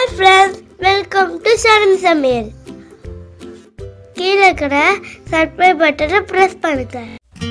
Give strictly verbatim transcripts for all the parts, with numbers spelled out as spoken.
friends, welcome to Sharan Samir. கீழே இருக்கிற subscribe பட்டனை பிரஸ் பண்ணுங்க.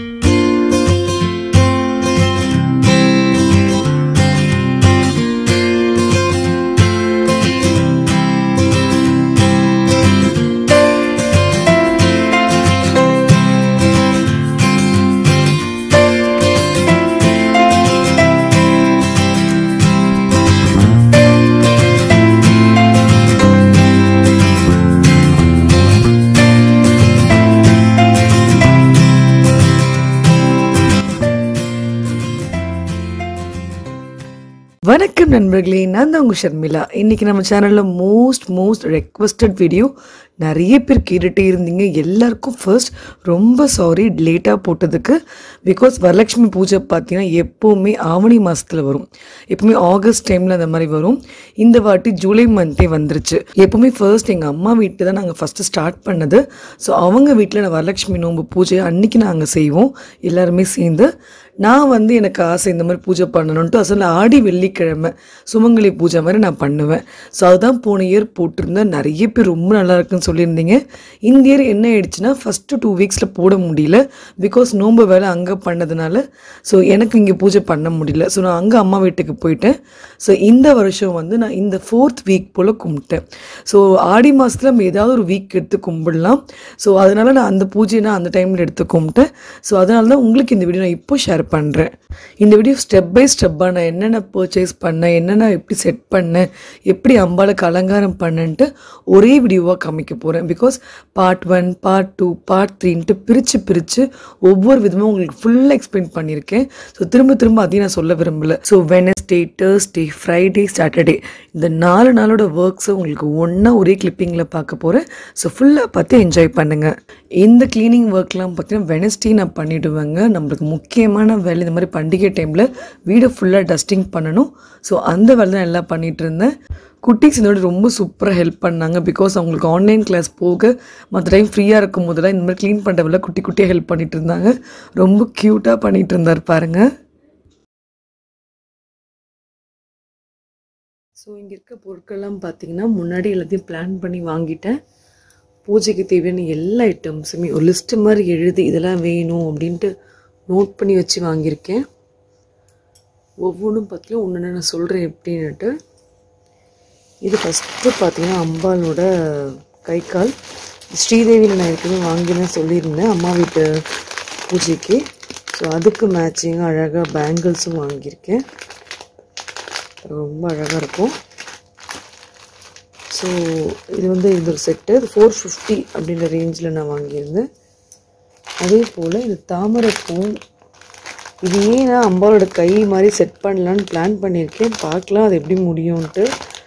வணக்கம் நண்பர்களே, நான் தான் உங்கள் ஷர்மிளா. இன்றைக்கி நம்ம சேனலில் மோஸ்ட் மோஸ்ட் ரெக்வஸ்டட் வீடியோ நிறைய பேர் கேட்டுகிட்டே இருந்தீங்க. எல்லாருக்கும் ஃபர்ஸ்ட் ரொம்ப சாரி லேட்டாக போட்டதுக்கு. பிகாஸ் வரலட்சுமி பூஜை பார்த்தீங்கன்னா எப்போவுமே ஆவணி மாதத்தில் வரும், எப்போவுமே ஆகஸ்ட் டைமில் அந்த மாதிரி வரும். இந்த வாட்டி ஜூலை மந்த்தே வந்துருச்சு. எப்போவுமே ஃபர்ஸ்ட் எங்கள் அம்மா வீட்டில் தான் நாங்கள் ஃபஸ்ட்டு ஸ்டார்ட் பண்ணது. ஸோ அவங்க வீட்டில் நான் வரலட்சுமி நோன்பு பூஜை அன்றைக்கி நாங்கள் செய்வோம் எல்லாருமே சேர்ந்து. நான் வந்து எனக்கு ஆசை இந்த மாதிரி பூஜை பண்ணணுன்ட்டு அசல் ஆடி வெள்ளிக்கிழமை சுமங்கலி பூஜை மாதிரி நான் பண்ணுவேன். ஸோ அதுதான் போன இயர் போட்டிருந்தேன். நிறைய பேர் ரொம்ப நல்லா இருக்குன்னு சொல்லியிருந்தீங்க. இந்த இயர் என்ன ஆயிடுச்சுன்னா ஃபஸ்ட்டு டூ வீக்ஸில் போட முடியல. பிகாஸ் நோன்பு வேலை அங்கே பண்ணதுனால ஸோ எனக்கு இங்கே பூஜை பண்ண முடியல. ஸோ நான் அங்கே அம்மா வீட்டுக்கு போயிட்டேன். ஸோ இந்த வருஷம் வந்து நான் இந்த ஃபோர்த் வீக் போல் கும்பிட்டேன். ஸோ ஆடி மாதத்தில் நம்ம ஏதாவது ஒரு வீக் எடுத்து கும்பிடலாம். ஸோ அதனால் நான் அந்த பூஜையை நான் அந்த டைமில் எடுத்து கும்பிட்டேன். ஸோ அதனால தான் உங்களுக்கு இந்த வீடியோ நான் இப்போ ஷேர் பண்ணுறேன். இந்த வீடியோ ஸ்டெப் பை ஸ்டெப்பாக நான் என்னென்ன பர்ச்சேஸ் பண்ணேன், என்னென்ன எப்படி செட் பண்ணேன், எப்படி அம்பாளுக்கு அலங்காரம் பண்ணேன்ட்டு ஒரே வீடியோவாக காமிக்க போகிறேன். Because part one part two part த்ரீன்ட்டு பிரித்து பிரித்து ஒவ்வொரு விதமும் உங்களுக்கு ஃபுல்லாக எக்ஸ்பிளைன் பண்ணியிருக்கேன். ஸோ திரும்ப திரும்ப அதையும் நான் சொல்ல விரும்பலை. So Wednesday, Thursday, Friday, Saturday இந்த நாலு நாளோட ஒர்க்ஸை உங்களுக்கு ஒன்றா ஒரே கிளிப்பிங்கில் பார்க்க போகிறேன். ஸோ ஃபுல்லாக பார்த்து என்ஜாய் பண்ணுங்கள். இந்த க்ளீனிங் ஒர்க்லாம் பார்த்தீங்கன்னா வெனஸ்டே நான் பண்ணிவிடுவேங்க. நம்மளுக்கு முக்கியமான வேலை இந்த மாதிரி பண்டிகை டைமில் வீடை ஃபுல்லாக டஸ்டிங் பண்ணணும். ஸோ அந்த வேலை தான் எல்லாம் பண்ணிகிட்டு இருந்தேன். குட்டீஸ் இதோட ரொம்ப சூப்பராக ஹெல்ப் பண்ணாங்க. பிகாஸ் அவங்களுக்கு ஆன்லைன் கிளாஸ் போக மற்ற டைம் ஃப்ரீயாக இருக்கும் போதெல்லாம் இந்த மாதிரி க்ளீன் பண்ணுறவெல்லாம் குட்டி குட்டியாக ஹெல்ப் பண்ணிகிட்டு இருந்தாங்க. ரொம்ப க்யூட்டாக பண்ணிகிட்டு இருந்தார் பாருங்கள். ஸோ இங்கே இருக்க பொருட்கள்லாம் பார்த்திங்கன்னா முன்னாடி எல்லாத்தையும் பிளான் பண்ணி வாங்கிட்டேன். பூஜைக்கு தேவையான எல்லா ஐட்டம்ஸுமே ஒரு லிஸ்ட்டு மாதிரி எழுதி இதெல்லாம் வேணும் அப்படின்ட்டு நோட் பண்ணி வச்சு வாங்கியிருக்கேன். ஒவ்வொன்றும் பார்த்தீங்கன்னா ஒன்று நான் சொல்கிறேன் எப்படின்னுட்டு. இது ஃபஸ்ட்டு பார்த்தீங்கன்னா அம்பாளோட கை கால் ஸ்ரீதேவியில் நான் ஏற்கனவே வாங்கினேன் சொல்லியிருந்தேன் அம்மா வீட்டு பூஜைக்கு. ஸோ அதுக்கு மேட்சிங்காக அழகாக பேங்கிள்ஸும் வாங்கியிருக்கேன். ரொம்ப அழகாக இருக்கும். ஸோ இது வந்து இது ஒரு செட்டு, இது ஃபோர் ஃபிஃப்டி அப்படின்ற ரேஞ்சில் நான் வாங்கியிருந்தேன். அதே போல் இந்த தாமரைப்பூ இது ஏன் நான் அம்பாவோட கை மாதிரி செட் பண்ணலான்னு பிளான் பண்ணியிருக்கேன். பார்க்கலாம் அது எப்படி முடியும்ன்ட்டு.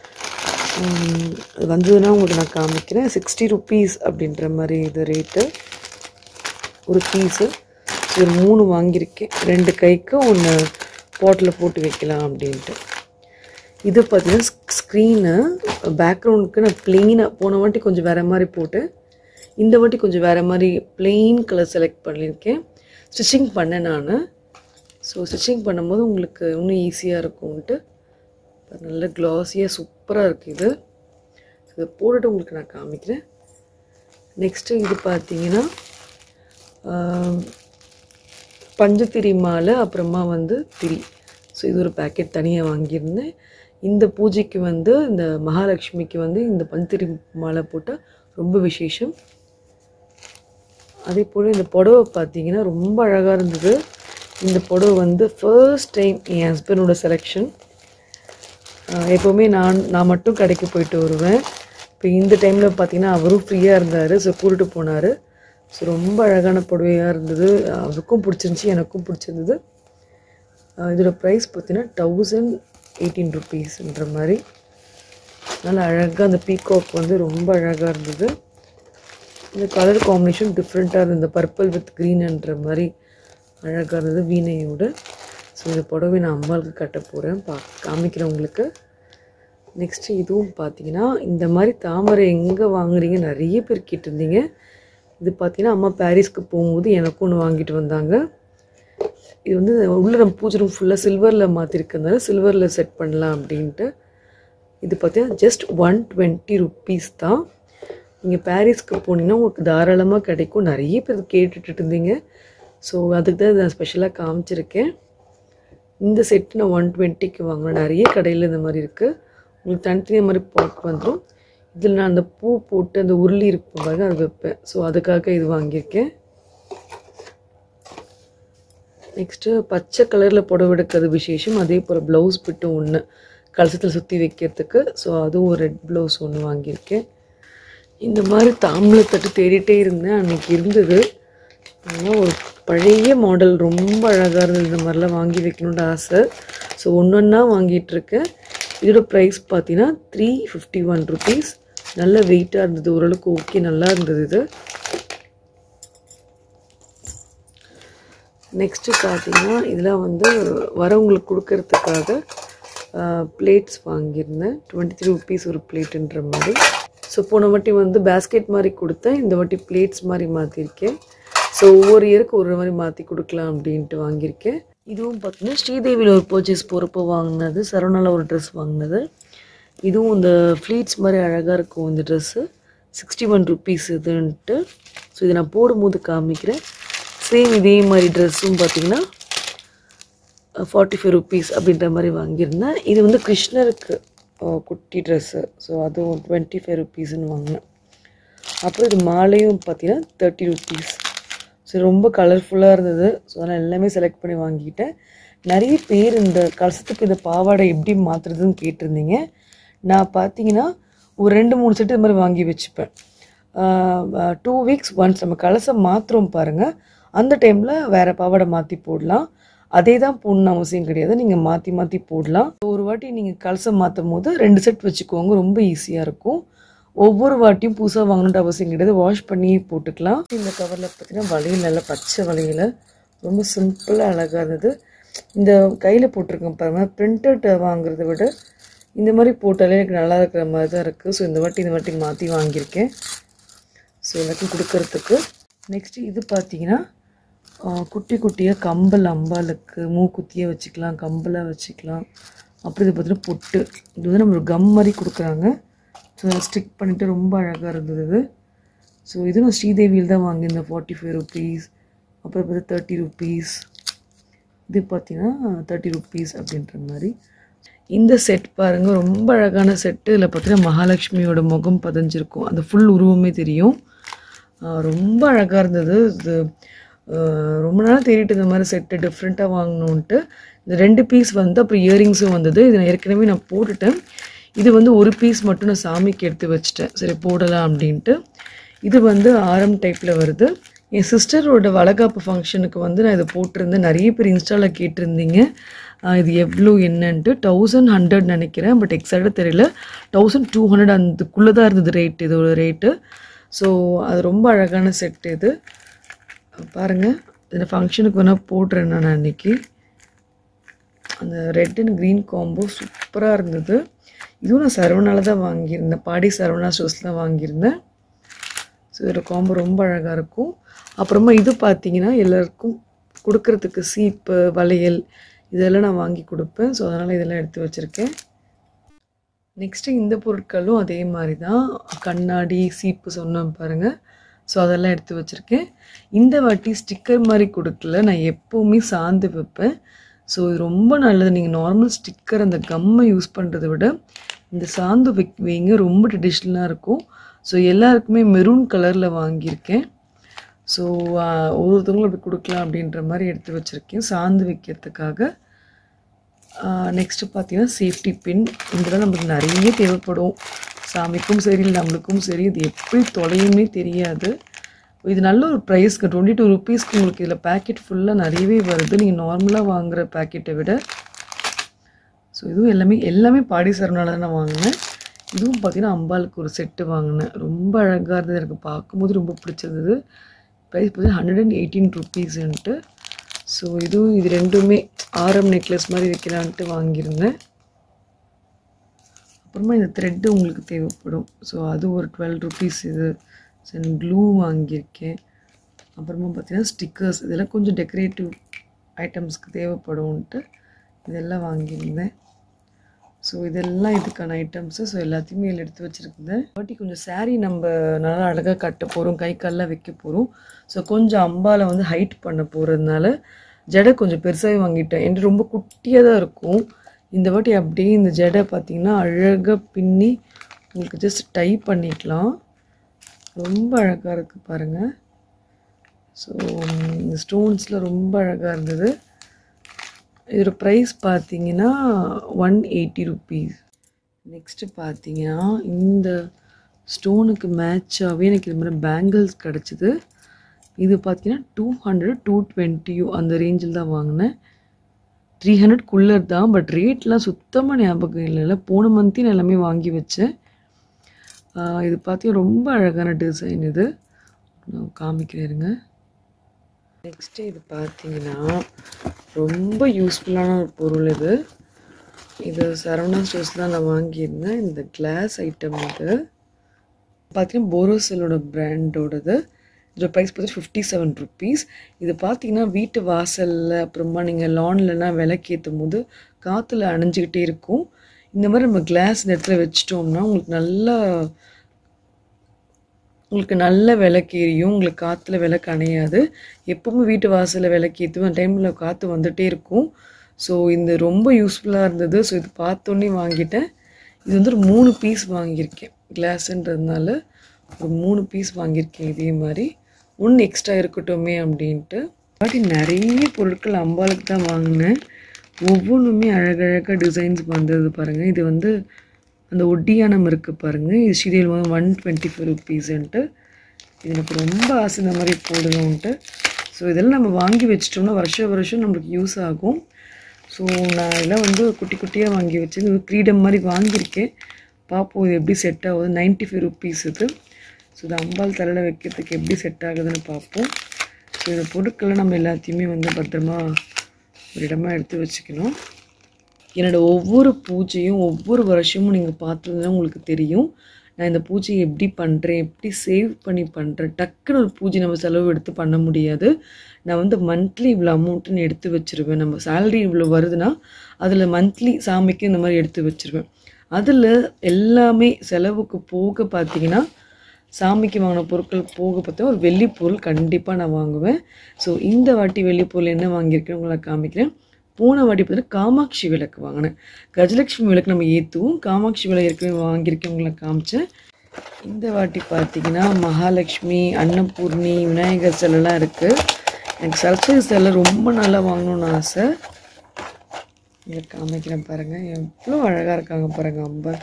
அது வந்ததுன்னா உங்களுக்கு நான் காமிக்கிறேன். சிக்ஸ்டி ருப்பீஸ் அப்படின்ற மாதிரி இது ரேட்டு ஒரு பீஸு. ஒரு மூணு வாங்கியிருக்கேன். ரெண்டு கைக்கு ஒன்று பாட்டில் போட்டு வைக்கலாம் அப்படின்ட்டு. இது பார்த்தீங்கன்னா ஸ்க்ரீனு பேக்ரவுண்டுக்கு நான் ப்ளெயினாக போன வாட்டி கொஞ்சம் வேறு மாதிரி போட்டேன். இந்த வாட்டி கொஞ்சம் வேறு மாதிரி ப்ளெயின் கலர் செலக்ட் பண்ணியிருக்கேன். ஸ்டிச்சிங் பண்ணேன் நான். ஸோ ஸ்டிச்சிங் பண்ணும்போது உங்களுக்கு இன்னும் ஈஸியாக இருக்கும்ன்ட்டு நல்ல க்ளாஸியாக சூப்பராக இருக்குது இது. இதை போட்டுட்டு உங்களுக்கு நான் காமிக்கிறேன். நெக்ஸ்ட்டு இது பார்த்தீங்கன்னா பஞ்சத்திரி மாலை, அப்புறமா வந்து திரி. ஸோ இது ஒரு பேக்கெட் தனியாக வாங்கியிருந்தேன். இந்த பூஜைக்கு வந்து இந்த மகாலட்சுமிக்கு வந்து இந்த பஞ்சத்திரி மாலை போட்டால் ரொம்ப விசேஷம். அதே போல் இந்த புடவை பார்த்தீங்கன்னா ரொம்ப அழகாக இருந்தது. இந்த புடவை வந்து ஃபர்ஸ்ட் டைம் என் ஹஸ்பண்டோட செலெக்ஷன். எப்போவுமே நான் நான் மட்டும் கடைக்கு போயிட்டு வருவேன். இப்போ இந்த டைமில் பார்த்தீங்கன்னா அவரும் ஃப்ரீயாக இருந்தார். ஸோ கூட்டிட்டு போனார். ஸோ ரொம்ப அழகான புடவையாக இருந்தது. அவருக்கும் பிடிச்சிருந்துச்சி, எனக்கும் பிடிச்சிருந்தது. இதோட ப்ரைஸ் பார்த்தீங்கன்னா தௌசண்ட் எயிட்டீன் ருப்பீஸ்ன்ற மாதிரி நல்லா அழகாக அந்த பீகாக் வந்து ரொம்ப அழகாக இருந்தது. இந்த கலர் காம்பினேஷன் டிஃப்ரெண்ட்டாக இருந்தது. இந்த பர்பிள் வித் க்ரீன்ன்ற மாதிரி அழகாக இருந்தது வீணையோடு. ஸோ இந்த புடவை நான் அம்மாவுக்கு கட்ட போகிறேன், பா காமிக்கிறேன் உங்களுக்கு. நெக்ஸ்ட்டு இதுவும் பார்த்தீங்கன்னா இந்த மாதிரி தாமரை எங்கே வாங்குறீங்க நிறைய பேர் கேட்டிருந்தீங்க. இது பார்த்தீங்கன்னா அம்மா பாரிஸ்க்கு போகும்போது எனக்கும் ஒன்று வாங்கிட்டு வந்தாங்க. இது வந்து உள்ளே நம்ம பூஜை ரூம் ஃபுல்லாக சில்வரில் மாற்றிருக்கிறதுனால சில்வரில் செட் பண்ணலாம் அப்படின்ட்டு இது பார்த்தீங்கன்னா ஜஸ்ட் ஒன் டுவெண்ட்டி ருப்பீஸ் தான். நீங்கள் பாரிஸ்க்கு போனீங்கன்னா உங்களுக்கு தாராளமாக கிடைக்கும். நிறைய பேர் கேட்டுட்டு இருந்தீங்க. ஸோ அதுக்கு தான் நான் ஸ்பெஷலாக காமிச்சிருக்கேன். இந்த செட்டு நான் ஒன் டுவெண்ட்டிக்கு வாங்கினேன். நிறைய கடையில் இந்த மாதிரி இருக்குது. உங்களுக்கு தனித்தனியாக மாதிரி பாட் வந்துடும். இதில் நான் அந்த பூ போட்டு அந்த உருளி இருக்கும் பாருங்க அது வைப்பேன். ஸோ அதுக்காக இது வாங்கியிருக்கேன். நெக்ஸ்ட்டு பச்சை கலரில் புடவை எடுக்கிறது விசேஷம். அதே போல் ப்ளவுஸ் பிட்டு ஒன்று கலசத்தில் சுற்றி வைக்கிறதுக்கு. ஸோ அதுவும் ஒரு ரெட் ப்ளவுஸ் ஒன்று வாங்கியிருக்கேன். இந்த மாதிரி தாம்பூலத்தட்டு தேடிட்டே இருந்தேன். அன்றைக்கி இருந்தது. ஆனால் ஒரு பழைய மாடல் ரொம்ப அழகாக இருந்தது. இந்த மாதிரிலாம் வாங்கி வைக்கணுன்ற ஆசை. ஸோ ஒன்று ஒன்றா வாங்கிட்டுருக்கேன். இதோட ப்ரைஸ் பார்த்தீங்கன்னா த்ரீ ஃபிஃப்டி ஒன் ருபீஸ். நல்ல வெயிட்டாக இருந்தது. ஓரளவுக்கு ஓகே, நல்லா இருந்தது இது. நெக்ஸ்ட்டு பார்த்தீங்கன்னா இதெல்லாம் வந்து வரவங்களுக்கு கொடுக்கறதுக்காக பிளேட்ஸ் வாங்கியிருந்தேன். டுவெண்ட்டி த்ரீ ருபீஸ் ஒரு பிளேட்டுன்ற மாதிரி. ஸோ போன வாட்டி வந்து பேஸ்கெட் மாதிரி கொடுத்தேன். இந்த வாட்டி பிளேட்ஸ் மாதிரி மாற்றிருக்கேன். ஸோ ஒவ்வொரு இயருக்கு ஒரு மாதிரி மாற்றி கொடுக்கலாம் அப்படின்ட்டு வாங்கியிருக்கேன். இதுவும் பார்த்தீங்கன்னா ஸ்ரீதேவியில் ஒரு பர்ச்சேஸ் போகிறப்போ வாங்கினது. சரவணாவில் ஒரு ட்ரெஸ் வாங்கினது. இதுவும் இந்த ஃப்ளீட்ஸ் மாதிரி அழகாக இருக்கும் இந்த ட்ரெஸ்ஸு. சிக்ஸ்டி ஒன் ருப்பீஸ் இதுன்ட்டு. ஸோ இதை நான் போடும்போது காமிக்கிறேன். சேம் இதே மாதிரி ட்ரெஸ்ஸும் பார்த்தீங்கன்னா ஃபார்ட்டி ஃபைவ் ருப்பீஸ் அப்படின்ற மாதிரி வாங்கியிருந்தேன். இது வந்து கிருஷ்ணருக்கு குட்டி ட்ரெஸ்ஸு. ஸோ அதுவும் டுவெண்ட்டி ஃபைவ் ருப்பீஸ்ன்னு வாங்கினேன். அப்புறம் இது மாலையும் பார்த்தீங்கன்னா தேர்ட்டி ருப்பீஸ். ஸோ ரொம்ப கலர்ஃபுல்லாக இருந்தது. ஸோ அதனால் எல்லாமே செலக்ட் பண்ணி வாங்கிக்கிட்டேன். நிறைய பேர் இந்த கலசத்துக்கு இந்த பாவாடை எப்படி மாற்றுறதுன்னு கேட்டிருந்தீங்க. நான் பார்த்தீங்கன்னா ஒரு ரெண்டு மூணு செட்டு இது மாதிரி வாங்கி வச்சுப்பேன். டூ வீக்ஸ் ஒன்ஸ் நம்ம கலசம் மாற்றுறோம் பாருங்கள், அந்த டைமில் வேறு பாவாடை மாற்றி போடலாம். அதே தான் போடணும் அவசியம் கிடையாது. நீங்கள் மாற்றி மாற்றி போடலாம். ஒரு வாட்டி நீங்கள் கலசம் மாற்றும் போது ரெண்டு செட் வச்சுக்கோங்க. ரொம்ப ஈஸியாக இருக்கும். ஒவ்வொரு வாட்டியும் புதுசாக வாங்கணுன்ற அவசியம் கிடையாது. வாஷ் பண்ணி போட்டுக்கலாம். இந்த கவரில் பார்த்தீங்கன்னா வளையல், நல்லா பச்சை வளையல், ரொம்ப சிம்பிளாக அழகாக இருந்தது. இந்த கையில் போட்டிருக்கேன் பாருங்கள், பிரிண்டட் வாங்குறத விட இந்த மாதிரி போட்டாலே எனக்கு நல்லா இருக்கிற மாதிரி தான் இருக்குது. ஸோ இந்த வாட்டி இந்த வாட்டி மாற்றி வாங்கியிருக்கேன். ஸோ எல்லாத்தையும் கொடுக்கறதுக்கு. நெக்ஸ்ட்டு இது பார்த்தீங்கன்னா குட்டி குட்டியாக கம்பல், அம்பாளுக்கு மூக்குத்தியாக வச்சுக்கலாம், கம்பலாக வச்சுக்கலாம். அப்புறம் இது பார்த்தீங்கன்னா பொட்டு. இது வந்து நம்ம ஒரு கம் மாதிரி கொடுக்குறாங்க. ஸோ அதை ஸ்டிக் பண்ணிவிட்டு ரொம்ப அழகாக இருந்தது இது. ஸோ இது நான் ஸ்ரீதேவியில் தான் வாங்கியிருந்தேன். Forty five rupees. அப்புறம் பார்த்தா தேர்ட்டி ருப்பீஸ். இது பார்த்தீங்கன்னா தேர்ட்டி ருப்பீஸ் அப்படின்ற மாதிரி. இந்த செட் பாருங்கள், ரொம்ப அழகான செட்டு. இதில் பார்த்தீங்கன்னா மகாலட்சுமியோட முகம் பதிஞ்சிருக்கும். அந்த ஃபுல் உருவமே தெரியும். ரொம்ப அழகாக இருந்தது இது. ரொம்ப நாள் தேடிட்டு இந்த மாதிரி செட்டு டிஃப்ரெண்ட்டாக வாங்கணுன்ட்டு. இந்த ரெண்டு பீஸ் வந்து அப்புறம் இயரிங்ஸும் வந்தது. இது நான் ஏற்கனவே நான் போட்டுட்டேன். இது வந்து ஒரு பீஸ் மட்டும் நான் சாமிக்கு எடுத்து வச்சுட்டேன். சரி போடலாம் அப்படின்ட்டு. இது வந்து ஆரம் டைப்பில் வருது. என் சிஸ்டரோட வளகாப்பு ஃபங்க்ஷனுக்கு வந்து நான் இதை போட்டிருந்தேன். நிறைய பேர் இன்ஸ்டாவில் கேட்டிருந்தீங்க இது எவ்வளோ என்னன்ட்டு. தௌசண்ட் ஹண்ட்ரட் நினைக்கிறேன், பட் எக்ஸாக்டாக தெரியல. தௌசண்ட் டூ ஹண்ட்ரட் அதுக்குள்ளே தான் இருந்தது ரேட், இதோட ரேட்டு. ஸோ அது ரொம்ப அழகான செட் இது. பாருங்கள், இதில் ஃபங்க்ஷனுக்கு வேணால் போடுறேன் நான் அன்றைக்கி. அந்த ரெட் அண்ட் க்ரீன் காம்போ சூப்பராக இருந்தது. இதுவும் நான் சரவணாவில் தான் வாங்கியிருந்தேன். பாடி சரவணா ஸ்டோர்ஸில் தான் வாங்கியிருந்தேன். ஸோ இதோட காம்போ ரொம்ப அழகாக இருக்கும். அப்புறமா இது பார்த்திங்கன்னா எல்லாருக்கும் கொடுக்கறதுக்கு சீப்பு, வளையல் இதெல்லாம் நான் வாங்கி கொடுப்பேன். ஸோ அதனால் இதெல்லாம் எடுத்து வச்சுருக்கேன். நெக்ஸ்ட்டு இந்த பொருட்களும் அதே மாதிரி தான். கண்ணாடி, சீப்பு சொன்னேன் பாருங்கள். ஸோ அதெல்லாம் எடுத்து வச்சுருக்கேன். இந்த வாட்டி ஸ்டிக்கர் மாதிரி கொடுக்கல. நான் எப்போவுமே சாந்து வைப்பேன். ஸோ இது ரொம்ப நல்லது. நீங்கள் நார்மல் ஸ்டிக்கர் அந்த கம்மை யூஸ் பண்ணுறதை விட இந்த சாந்து வை வைங்க ரொம்ப ட்ரெடிஷ்னலாக இருக்கும். ஸோ எல்லாருக்குமே மெரூன் கலரில் வாங்கியிருக்கேன். ஸோ ஒவ்வொருத்தவங்களும் அப்படி கொடுக்கலாம் அப்படின்ற மாதிரி எடுத்து வச்சுருக்கேன் சாந்து வைக்கிறதுக்காக. நெக்ஸ்ட்டு பார்த்தீங்கன்னா சேஃப்டி பின். இதெல்லாம் நமக்கு நிறைய தேவைப்படும். சாமிக்கும் சரி நம்மளுக்கும் சரி. இது எப்படி தொலையுமே தெரியாது. இது நல்ல ஒரு ப்ரைஸ்க்கு டுவெண்ட்டி டூ ருப்பீஸ்க்கு உங்களுக்கு இதில் பேக்கெட் ஃபுல்லாக நிறையவே வருது நீங்கள் நார்மலாக வாங்குகிற பேக்கெட்டை விட. ஸோ இதுவும் எல்லாமே எல்லாமே பாடி சரவணாவில் தான் நான் வாங்கினேன். இதுவும் பார்த்தீங்கன்னா அம்பாளுக்கு ஒரு செட்டு வாங்கினேன். ரொம்ப அழகாக இருந்தது. எனக்கு பார்க்கும்போது ரொம்ப பிடிச்சிருந்தது. ப்ரைஸ் பார்த்தீங்கன்னா ஹண்ட்ரட் அண்ட் எயிட்டீன் ருப்பீஸ்ன்ட்டு. ஸோ இதுவும் இது ரெண்டுமே ஆரம் நெக்லஸ் மாதிரி வைக்கலான்ட்டு வாங்கியிருந்தேன். அப்புறமா இந்த த்ரெட்டு உங்களுக்கு தேவைப்படும். ஸோ அது ஒரு டுவெல் ருப்பீஸ் இது. ஸோ க்ளூ வாங்கியிருக்கேன். அப்புறமா பார்த்தீங்கன்னா ஸ்டிக்கர்ஸ், இதெல்லாம் கொஞ்சம் டெக்கரேட்டிவ் ஐட்டம்ஸ்க்கு தேவைப்படும்ன்ட்டு இதெல்லாம் வாங்கியிருந்தேன். ஸோ ஸோ இதெல்லாம் இதுக்கான ஐட்டம்ஸு. ஸோ எல்லாத்தையுமே இதில் எடுத்து வச்சுருக்குது. வாட்டி கொஞ்சம் சாரீ நம்ம நல்லா அழகாக கட்ட போகிறோம், கை கால்லாம் வைக்க போகிறோம். ஸோ கொஞ்சம் அம்பாவில் வந்து ஹைட் பண்ண போகிறதுனால ஜடை கொஞ்சம் பெருசாகவே வாங்கிட்டேன். என்கிட்ட ரொம்ப குட்டியாக தான் இருக்கும். இந்த வாட்டி அப்படியே இந்த ஜடை பார்த்திங்கன்னா அழகாக பின்னி உங்களுக்கு ஜஸ்ட் டை பண்ணிக்கலாம். ரொம்ப அழகாக இருக்குது பாருங்கள். ஸோ இந்த ஸ்டோன்ஸில் ரொம்ப அழகாக இருந்தது. இதோட ப்ரைஸ் பார்த்தீங்கன்னா ஒன் எயிட்டி ருபீஸ். நெக்ஸ்ட்டு பார்த்தீங்கன்னா இந்த ஸ்டோனுக்கு மேட்சாகவே எனக்கு இது மாதிரி பேங்கிள்ஸ் கிடச்சிது. இது பார்த்தீங்கன்னா டூ ஹண்ட்ரட் டூ டுவெண்ட்டியோ அந்த ரேஞ்சில் தான் வாங்கினேன். த்ரீ ஹண்ட்ரட் குள்ளர் தான், பட் ரேட்லாம் சுத்தமாக ஞாபகம் இல்லைல்ல. போன மந்த்தே நான் எல்லாமே வாங்கி வச்சேன். இது பார்த்தீங்கன்னா ரொம்ப அழகான டிசைன். இது நான் காமிக்கிறேருங்க. நெக்ஸ்ட்டு இது பார்த்தீங்கன்னா ரொம்ப யூஸ்ஃபுல்லான ஒரு பொருள். இது இது சரவணா ஸ்டோர்ஸ் தான் நான் வாங்கியிருந்தேன். இந்த கிளாஸ் ஐட்டம் இது பார்த்தீங்கன்னா போரோசிலோட பிராண்டோடது. இதோட ப்ரைஸ் பார்த்தீங்கன்னா ஃபிஃப்டி செவன் ருப்பீஸ். இது பார்த்தீங்கன்னா வீட்டு வாசலில் அப்புறமா நீங்கள் லான்லலாம் விளக்கேற்றும் போது காற்றுல அணைஞ்சிக்கிட்டே இருக்கும். இந்த மாதிரி நம்ம கிளாஸ் இந்த இடத்துல வச்சிட்டோம்னா உங்களுக்கு நல்லா உங்களுக்கு நல்ல விளக்கேறியும், உங்களுக்கு காற்றுல விளக்கு அணையாது. எப்போவுமே வீட்டு வாசலில் விளக்கேற்றும் அந்த டைமில் காற்று வந்துகிட்டே இருக்கும். ஸோ இந்த ரொம்ப யூஸ்ஃபுல்லாக இருந்தது. ஸோ இது பார்த்தோன்னே வாங்கிட்டேன். இது வந்து ஒரு மூணு பீஸ் வாங்கியிருக்கேன். கிளாஸுன்றதுனால ஒரு மூணு பீஸ் வாங்கியிருக்கேன். இதே மாதிரி ஒன்று எக்ஸ்ட்ரா இருக்கட்டுமே அப்படின்ட்டு. பாட்டி நிறைய பொருட்கள் அம்பாளுக்கு தான் வாங்கினேன். ஒவ்வொன்றுமே அழகழகாக டிசைன்ஸ் வந்தது பாருங்கள். இது வந்து அந்த ஒட்டியானம் இருக்குது பாருங்கள். இது ஸ்ரீதேவி ஒன் டுவெண்ட்டி ஃபைவ் ருப்பீஸுன்ட்டு. இது எனக்கு ரொம்ப ஆசை இந்த மாதிரி போடணுன்ட்டு. ஸோ இதெல்லாம் நம்ம வாங்கி வச்சிட்டோம்னா வருஷம் வருஷம் நம்மளுக்கு யூஸ் ஆகும். ஸோ நான் இதெல்லாம் வந்து குட்டி குட்டியாக வாங்கி வச்சேன். இது ஃப்ரீடம் மாதிரி வாங்கியிருக்கேன். பார்ப்போம் இது எப்படி செட் ஆகுது. நைன்ட்டி ஃபைவ் ருப்பீஸ் இது. ஸோ இது அம்பாள் தலையில் வைக்கிறதுக்கு எப்படி செட் ஆகுதுன்னு பார்ப்போம். ஸோ இந்த பொருட்களை நம்ம எல்லாத்தையுமே வந்து பத்திரமா ஒரு இடமா எடுத்து வச்சுக்கணும். என்னோடய ஒவ்வொரு பூஜையும் ஒவ்வொரு வருஷமும் நீங்கள் பார்த்துருந்தா உங்களுக்கு தெரியும். நான் இந்த பூஜையை எப்படி பண்ணுறேன், எப்படி சேவ் பண்ணி பண்ணுறேன். டக்குன்னு ஒரு பூஜை நம்ம செலவு எடுத்து பண்ண முடியாது. நான் வந்து மந்த்லி இவ்வளோ அமௌண்ட்டுன்னு எடுத்து வச்சுருவேன். நம்ம சேலரி இவ்வளோ வருதுன்னா அதில் மந்த்லி சாமிக்கு இந்த மாதிரி எடுத்து வச்சுருவேன். அதில் எல்லாமே செலவுக்கு போக பார்த்தீங்கன்னா சாமிக்கு வாங்கின பொருட்கள் போக பார்த்தா ஒரு வெள்ளி பொருள் கண்டிப்பாக நான் வாங்குவேன். ஸோ இந்த வாட்டி வெள்ளி பொருள் என்ன வாங்கியிருக்கேன்னு உங்களை காமிக்கிறேன். போன வாட்டி பார்த்தீங்கன்னா காமாட்சி விளக்கு வாங்கினேன். கஜலட்சுமி விளக்கு நம்ம ஏற்றுவோம். காமாட்சி விளக்கு ஏற்கனவே வாங்கியிருக்கேன், உங்களை காமிச்சேன். இந்த வாட்டி பார்த்தீங்கன்னா மகாலட்சுமி, அன்னபூர்ணி, விநாயகர் சிலைலாம் இருக்குது. எனக்கு சரஸ்வதி சிலை ரொம்ப நல்லா வாங்கணும்னு ஆசை. இங்கே காமிக்கிறேன் பாருங்கள். எவ்வளோ அழகாக இருக்காங்க பாருங்கள் அம்பாள்.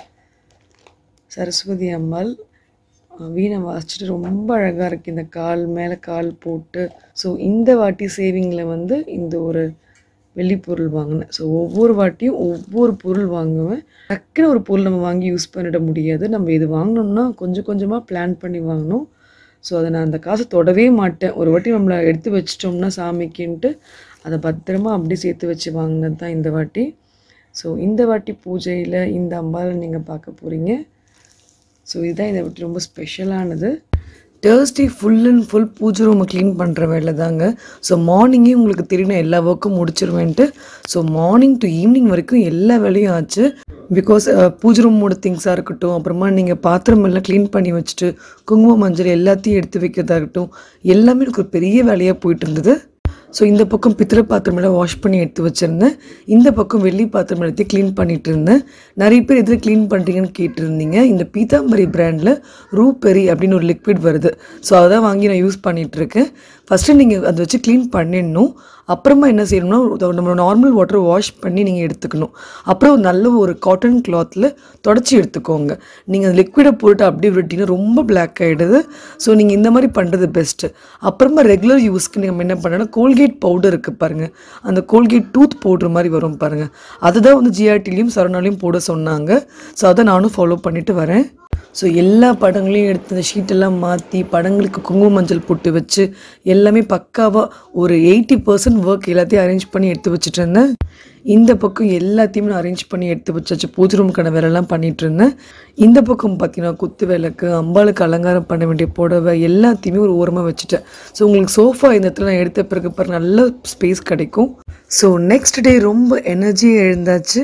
சரஸ்வதி அம்பாள் வீணை வாசிச்சுட்டு ரொம்ப அழகாக இருக்குது. இந்த கால் மேலே கால் போட்டு. ஸோ இந்த வாட்டி சேவிங்கில் வந்து இந்த ஒரு வெள்ளி பொருள் வாங்கினேன். ஸோ ஒவ்வொரு வாட்டியும் ஒவ்வொரு பொருள் வாங்குவேன். டக்குன்னு ஒரு பொருள் நம்ம வாங்கி யூஸ் பண்ணிட முடியாது. நம்ம இது வாங்கினோம்னா கொஞ்சம் கொஞ்சமாக பிளான் பண்ணி வாங்கணும். ஸோ அதை நான் அந்த காசை தொடவே மாட்டேன். ஒரு வாட்டி நம்மளை எடுத்து வச்சிட்டோம்னா சாமிக்குன்ட்டு அதை பத்திரமா அப்படியே சேர்த்து வச்சு வாங்கினது தான் இந்த வாட்டி. ஸோ இந்த வாட்டி பூஜையில் இந்த அம்பாவை நீங்கள் பார்க்க போகிறீங்க. ஸோ இதுதான் இதை விட்டு ரொம்ப ஸ்பெஷலானது. தேர்ஸ்டே ஃபுல் அண்ட் ஃபுல் பூஜை ரூமை க்ளீன் பண்ணுற வேலை தாங்க. ஸோ மார்னிங்கே உங்களுக்கு தெரியணும் எல்லா ஒர்க்கும் முடிச்சிருவேன்ட்டு. ஸோ மார்னிங் டு ஈவினிங் வரைக்கும் எல்லா வேலையும் ஆச்சு. பிகாஸ் பூஜை ரூமோட திங்ஸாக இருக்கட்டும், அப்புறமா நீங்கள் பாத்திரம் எல்லாம் க்ளீன் பண்ணி வச்சுட்டு குங்குமம் மஞ்சள் எல்லாத்தையும் எடுத்து வைக்கிறதாகட்டும், எல்லாமே எனக்கு ஒரு பெரிய வேலையாக போயிட்டு இருந்தது. ஸோ இந்த பக்கம் பித்தளை பாத்திரமெல்லாம் வாஷ் பண்ணி எடுத்து வச்சுருந்தேன். இந்த பக்கம் வெள்ளி பாத்திரம் எல்லாத்தையும் க்ளீன் பண்ணிகிட்டு இருந்தேன். நிறைய பேர் எதில் க்ளீன் பண்ணுறீங்கன்னு கேட்டிருந்தீங்க. இந்த பீதாம்பரி பிராண்டில் ரூபெரி அப்படின்னு ஒரு லிக்விட் வருது. ஸோ அதை தான் வாங்கி நான் யூஸ் பண்ணிகிட்ருக்கேன். ஃபஸ்ட்டு நீங்கள் அதை வச்சு க்ளீன் பண்ணிடணும். அப்புறமா என்ன செய்யணும்னா நம்ம நார்மல் வாட்டர் வாஷ் பண்ணி நீங்கள் எடுத்துக்கணும். அப்புறம் நல்ல ஒரு காட்டன் கிளாத்தில் தொடச்சி எடுத்துக்கோங்க. நீங்கள் அந்த லிக்விடை போட்டு அப்படியே விட்டிங்கன்னா ரொம்ப பிளாக் ஆகிடுது. ஸோ நீங்கள் இந்த மாதிரி பண்ணுறது பெஸ்ட்டு. அப்புறமா ரெகுலர் யூஸ்க்கு நீங்கள் என்ன பண்ணணும், கோல்கேட் பவுடர் இருக்குது பாருங்கள். அந்த கோல்கேட் டூத் பவுடர் மாதிரி வரும் பாருங்கள். அதுதான் வந்து ஜிஆர்டிலையும் சரவணாலையும் போட சொன்னாங்க. ஸோ அதை நானும் ஃபாலோ பண்ணிவிட்டு வரேன். ஸோ எல்லா படங்களையும் எடுத்து அந்த ஷீட்டெல்லாம் மாற்றி படங்களுக்கு குங்குமம் மஞ்சள் போட்டு வச்சு எல்லாமே பக்காவாக ஒரு எயிட்டி பர்சன்ட் ஒர்க் எல்லாத்தையும் அரேஞ்ச் பண்ணி எடுத்து வச்சுட்டு இருந்தேன். இந்த பக்கம் எல்லாத்தையுமே நான் அரேஞ்ச் பண்ணி எடுத்து வச்சாச்சு. பூஜை ரூமுக்கான வேலைலாம் பண்ணிகிட்டு இருந்தேன். இந்த பக்கம் பார்த்தீங்கன்னா குத்து விளக்கு, அம்பாளுக்கு அலங்காரம் பண்ண வேண்டிய புடவை எல்லாத்தையுமே ஒரு ஓரமாக வச்சுட்டேன். ஸோ உங்களுக்கு சோஃபா இந்த இடத்துல நான் எடுத்த பிறகு பாருங்க நல்ல ஸ்பேஸ் கிடைக்கும். ஸோ நெக்ஸ்ட் டே ரொம்ப எனர்ஜியாக எழுந்தாச்சு.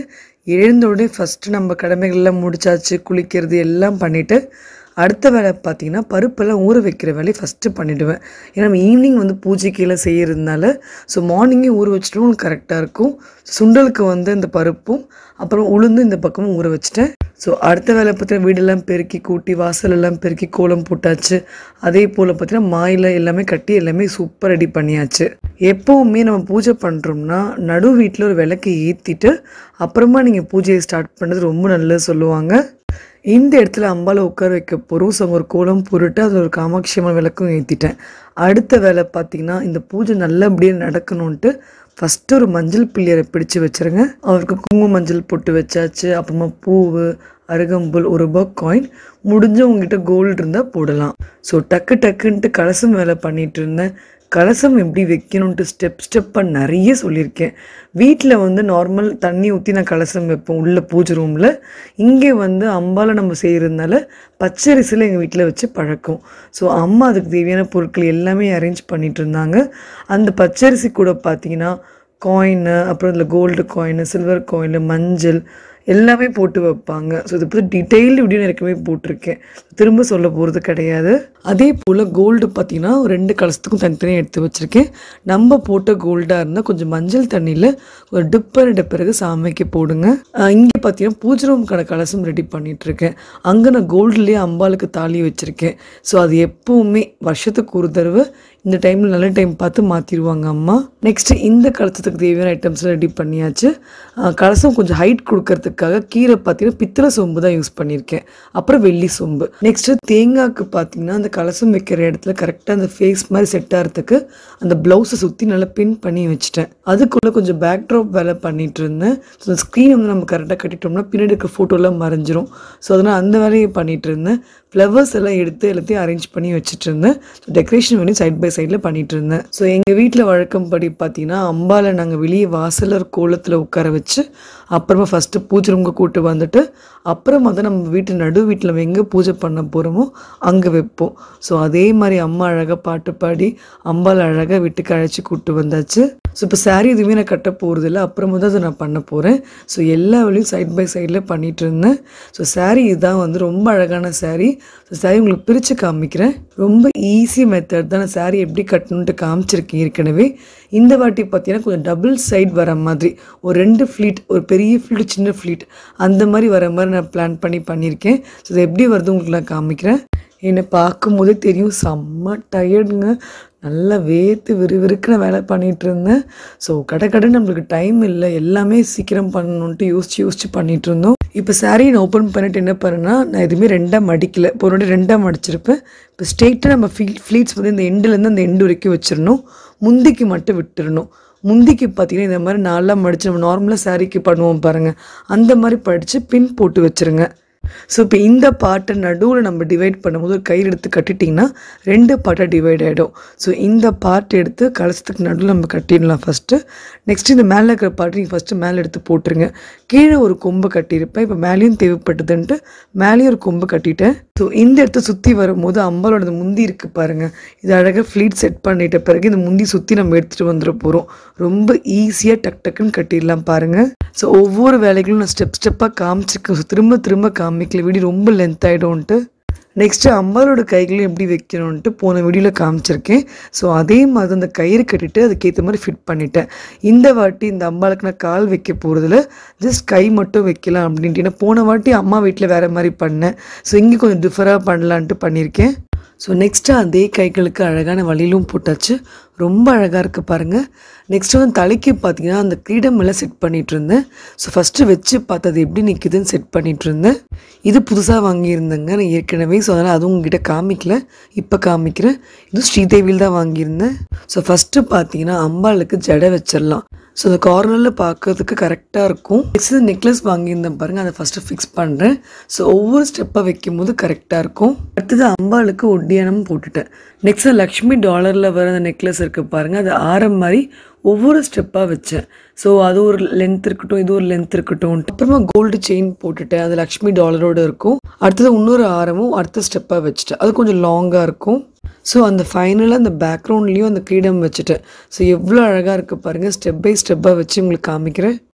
எழுந்த உடனே ஃபஸ்ட்டு நம்ம கடமைகள்லாம் முடிச்சாச்சு, குளிக்கிறது எல்லாம் பண்ணிவிட்டு அடுத்த வேலை பார்த்திங்கன்னா பருப்பெல்லாம் ஊற வைக்கிற வேலையை ஃபஸ்ட்டு பண்ணிவிடுவேன். ஏன்னா நம்ம ஈவினிங் வந்து பூஜைக்கெல்லாம் செய்கிறதுனால ஸோ மார்னிங்கே ஊற வச்சுட்டோம் கரெக்டாக இருக்கும். சுண்டலுக்கு வந்து இந்த பருப்பும் அப்புறம் உளுந்து இந்த பக்கமும் ஊற வச்சுட்டேன். ஸோ அடுத்த வேலை பார்த்தீங்கன்னா வீடெல்லாம் பெருக்கி கூட்டி வாசலெல்லாம் பெருக்கி கோலம் போட்டாச்சு. அதே போல் பார்த்திங்கன்னா மாயில் எல்லாமே கட்டி எல்லாமே சூப்பர் ரெடி பண்ணியாச்சு. எப்போவுமே நம்ம பூஜை பண்ணுறோம்னா நடு வீட்டில் ஒரு விளக்கு ஏற்றிட்டு அப்புறமா நீங்கள் பூஜையை ஸ்டார்ட் பண்ணுறது ரொம்ப நல்லது சொல்லுவாங்க. இந்த இடத்துல அம்பாவை உட்கார வைக்க போகிறோம். ஸோ ஒரு கோலம் போட்டுட்டு அதில் ஒரு காமாட்சி அம்மன் விளக்கும் ஏற்றிட்டேன். அடுத்த வேலை பார்த்திங்கன்னா இந்த பூஜை நல்லபடியாக நடக்கணுன்ட்டு ஃபஸ்ட்டு ஒரு மஞ்சள் பிள்ளையரை பிடிச்சி வச்சுருங்க. அவருக்கு குங்கும மஞ்சள் போட்டு வச்சாச்சு. அப்புறமா பூவு, அருகம்புல், ஒரு ரூபா காயின், முடிஞ்சவங்ககிட்ட கோல்டு இருந்தால் போடலாம். ஸோ டக்கு டக்குன்ட்டு கலசம் வேலை பண்ணிகிட்டு இருந்தேன். கலசம் எப்படி வைக்கணுன்ட்டு ஸ்டெப் ஸ்டெப்பாக நிறைய சொல்லியிருக்கேன். வீட்டில் வந்து நார்மல் தண்ணி ஊற்றி நான் கலசம் வைப்போம் உள்ள பூஜை ரூமில். இங்கே வந்து அம்பாவை நம்ம செய்கிறதுனால பச்சரிசியில் எங்கள் வீட்டில் வச்சு பழக்கம். ஸோ அம்மா அதுக்கு தேவையான பொருட்கள் எல்லாமே அரேஞ்ச் பண்ணிகிட்டு இருந்தாங்க. அந்த பச்சரிசி கூட பார்த்திங்கன்னா காயினு, அப்புறம் இதில் கோல்டு காயினு, சில்வர் காயினு, மஞ்சள் எல்லாமே போட்டு வைப்பாங்க. ஸோ இதை பற்றி டீட்டெயில்டு வீடியோ எனக்குமே போட்டிருக்கேன், திரும்ப சொல்ல போகிறது கிடையாது. அதே போல் கோல்டு பார்த்திங்கன்னா ரெண்டு கலசத்துக்கும் தனித்தனியாக எடுத்து வச்சுருக்கேன். நம்ம போட்ட கோல்டாக இருந்தால் கொஞ்சம் மஞ்சள் தண்ணியில் ஒரு டிப் பண்ணிட்ட பிறகு சாமிக்கு போடுங்க. இங்கே பார்த்தீங்கன்னா பூஜை ரூமுக்கான கலசம் ரெடி பண்ணிகிட்ருக்கேன். அங்கே நான் கோல்டுலேயே அம்பாளுக்கு தாலி வச்சுருக்கேன். ஸோ அது எப்போவுமே வருஷத்துக்கு ஒரு தடவை இந்த டைமில் நல்ல டைம் பார்த்து மாற்றிடுவாங்க அம்மா. நெக்ஸ்ட்டு இந்த கலசத்துக்கு தேவையான ஐட்டம்ஸ் ரெடி பண்ணியாச்சு. கலசம் கொஞ்சம் ஹைட் கொடுக்கறதுக்காக கீரை பார்த்தீங்கன்னா பித்தளை சொம்பு தான் யூஸ் பண்ணியிருக்கேன், அப்புறம் வெள்ளி சொம்பு. நெக்ஸ்ட்டு தேங்காய்க்கு பார்த்தீங்கன்னா அந்த கலசம் வைக்கிற இடத்துல கரெக்டாக அந்த ஃபேஸ் மாதிரி செட் ஆகிறதுக்கு அந்த ப்ளவுஸை சுற்றி நல்லா பின் பண்ணி வச்சுட்டேன். அதுக்குள்ளே கொஞ்சம் பேக் ட்ராப் வேலை பண்ணிகிட்டு இருந்தேன். ஸோ அந்த ஸ்க்ரீன் வந்து நம்ம கரெக்டாக கட்டிட்டோம்னா பின்னாடி இருக்க ஃபோட்டோலாம் மறைஞ்சிரும். ஸோ அதனால் அந்த வேலையை பண்ணிகிட்டு இருந்தேன். ஃப்ளவர்ஸ் எல்லாம் எடுத்து எல்லாத்தையும் அரேஞ்ச் பண்ணி வச்சுட்டு இருந்தேன். ஸோ டெக்கரேஷன் பண்ணி சைட் பை சைடில் பண்ணிகிட்டு இருந்தேன். ஸோ எங்கள் வீட்டில் வழக்கம் படி பார்த்தீங்கன்னா அம்பாவை நாங்கள் வெளியே வாசலர் கோலத்தில் உட்கார வச்சு அப்புறமா ஃபஸ்ட்டு பூஜை ரூமுக்கு கூட்டு வந்துட்டு அப்புறமா தான் நம்ம வீட்டு நடு வீட்டில் நம்ம எங்கே பூஜை பண்ண போகிறோமோ அங்கே வைப்போம். ஸோ அதே மாதிரி அம்மா அழகாக பாட்டு பாடி அம்பாவை அழகாக வீட்டுக்கு அழைச்சி கூப்பிட்டு வந்தாச்சு. ஸோ இப்போ சாரீ எதுவுமே நான் கட்ட போகிறது இல்லை, அப்புறமா தான் அதை நான் பண்ண போகிறேன். ஸோ எல்லா வேலையும் சைட் பை சைடில் பண்ணிகிட்டு இருந்தேன். ஸோ சாரீ இதுதான் வந்து ரொம்ப அழகான சாரீ. ஸோ சாரீ உங்களுக்கு பிரித்து காமிக்கிறேன். ரொம்ப ஈஸி மெத்தட் தான். நான் சாரீ எப்படி கட்டணுன்ட்டு காமிச்சிருக்கேன் ஏற்கனவே. இந்த வாட்டி பார்த்தீங்கன்னா கொஞ்சம் டபுள் சைட் வர மாதிரி ஒரு ரெண்டு ஃப்ளீட், ஒரு பெரிய ஃப்ளீட் சின்ன ஃப்ளீட் அந்த மாதிரி வர மாதிரி நான் பிளான் பண்ணி பண்ணியிருக்கேன். ஸோ இது எப்படி வருது உங்களுக்கு நான் காமிக்கிறேன். என்னை பார்க்கும்போதே தெரியும் செம்ம டயர்டுங்க, நல்லா வேர்த்து விறுவிறுக்குன்னு வேலை பண்ணிகிட்டு இருந்தேன். ஸோ கடை கடை நம்மளுக்கு டைம் இல்லை, எல்லாமே சீக்கிரம் பண்ணணுன்ட்டு யோசிச்சு யோசிச்சு பண்ணிகிட்டு இருந்தோம். இப்போ சாரீ நான் ஓப்பன் பண்ணிட்டு என்ன பண்ணேன்னா நான் எதுவுமே ரெண்டாக மடிக்கலை, இப்போ ஒரு ரெண்டாக மடிச்சிருப்பேன். இப்போ ஸ்ட்ரெயிட்டாக நம்ம ஃபீல் ஃப்ளீட்ஸ் வந்து இந்த எண்டுலேருந்து அந்த எண்டு வரைக்கும் வச்சிடணும், முந்திக்கு மட்டும் விட்டுடணும். முந்திக்கு பார்த்தீங்கன்னா இந்த மாதிரி நாலாம் மடித்து நம்ம நார்மலாக சாரீக்கு பண்ணுவோம் பாருங்கள், அந்த மாதிரி படித்து பின் போட்டு வச்சுருங்க. ஸோ இப்போ இந்த பாட்டை நடுவில் நம்ம டிவைட் பண்ணும்போது ஒரு கயிறு எடுத்து கட்டிட்டிங்கன்னா ரெண்டு பாட்டாக டிவைட் ஆகிடும். ஸோ இந்த பார்ட் எடுத்து கலசத்துக்கு நடுவில் நம்ம கட்டிடலாம் ஃபஸ்ட்டு. நெக்ஸ்ட் இந்த மேலே இருக்கிற பாட்டு நீங்கள் ஃபஸ்ட்டு மேலே எடுத்து போட்டுருங்க. கீழே ஒரு கொம்பு கட்டியிருப்பேன், இப்போ மேலேயும் தேவைப்பட்டதுன்ட்டு மேலேயும் ஒரு கொம்பு கட்டிட்டேன். ஸோ இந்த இடத்த சுற்றி வரும்போது அம்பாலோட முந்தி இருக்குது பாருங்கள், இது அழகாக ஃப்ளீட் செட் பண்ணிட்ட பிறகு இந்த முந்தி சுற்றி நம்ம எடுத்துகிட்டு வந்துட போகிறோம். ரொம்ப ஈஸியாக டக் டக்குன்னு கட்டிடலாம் பாருங்கள். ஸோ ஒவ்வொரு வேலைகளும் நான் ஸ்டெப் ஸ்டெப்பாக காமிச்சிருக்கேன். ஸோ திரும்ப திரும்ப காமிக்கல, வீடியோ ரொம்ப லென்த் ஆகிடும்ன்ட்டு. நெக்ஸ்ட்டு அம்பாலோட கைகளையும் எப்படி வைக்கணும்ன்ட்டு போன வீடியோவில் காமிச்சிருக்கேன். ஸோ அதே மாதிரி அந்த கயிறு கட்டிட்டு அதுக்கேற்ற மாதிரி ஃபிட் பண்ணிட்டேன். இந்த வாட்டி இந்த அம்பாளுக்கு நான் கால் வைக்க போகிறதுல ஜஸ்ட் கை மட்டும் வைக்கலாம் அப்படின்ட்டு. ஏன்னா போன வாட்டி அம்மா வீட்டில் வேறு மாதிரி பண்ணேன். ஸோ இங்கே கொஞ்சம் டிஃபராக பண்ணலான்ட்டு பண்ணியிருக்கேன். ஸோ நெக்ஸ்ட்டு அதே கைகளுக்கு அழகான வழியிலும் போட்டாச்சு, ரொம்ப அழகாக இருக்குது பாருங்கள். நெக்ஸ்ட்டு வந்து தலைக்கு பார்த்தீங்கன்னா அந்த கிரீடம் எல்லாம் செட் பண்ணிகிட்டு இருந்தேன். ஸோ ஃபஸ்ட்டு வச்சு பார்த்தது எப்படி நிற்குதுன்னு செட் பண்ணிகிட்டு இருந்தேன். இது புதுசாக வாங்கியிருந்தேங்க நான் ஏற்கனவே. ஸோ அதனால் அதுவும் உங்ககிட்ட காமிக்கல, இப்போ காமிக்கிறேன். இது ஸ்ரீதேவியில் தான் வாங்கியிருந்தேன். ஸோ ஃபஸ்ட்டு பார்த்தீங்கன்னா அம்பாளுக்கு ஜடை வச்சிடலாம். ஸோ அந்த கார்னரில் பார்க்கறதுக்கு கரெக்டாக இருக்கும். நெக்ஸ்ட் நெக்லஸ் வாங்கியிருந்தேன் பாருங்கள், அதை ஃபஸ்ட்டு ஃபிக்ஸ் பண்ணுறேன். ஸோ ஒவ்வொரு ஸ்டெப்பாக வைக்கும் போது கரெக்டாக இருக்கும். அடுத்தது அம்பாளுக்கு ஒட்டியானமும் போட்டுட்டேன். நெக்ஸ்ட் லக்ஷ்மி டாலரில் வர அந்த நெக்லஸ் இருக்குது பாருங்கள், அது ஆரம் மாதிரி ஒவ்வொரு ஸ்டெப்பாக வச்சேன். ஸோ அது ஒரு லென்த் இருக்கட்டும், இது ஒரு லென்த் இருக்கட்டும். அப்புறமா கோல்டு செயின் போட்டுட்டேன், அது லக்ஷ்மி டாலரோடு இருக்கும். அடுத்தது இன்னொரு ஆரமும் அடுத்த ஸ்டெப்பாக வச்சுட்டேன், அது கொஞ்சம் லாங்காக இருக்கும். ஸோ அந்த ஃபைனலாக அந்த பேக்ரவுண்ட்லேயும் அந்த கிரீடம் வச்சுட்டேன். ஸோ எவ்வளோ அழகாக இருக்குது பாருங்கள், ஸ்டெப் பை ஸ்டெப்பாக வச்சு உங்களுக்கு காமிக்கிறேன்.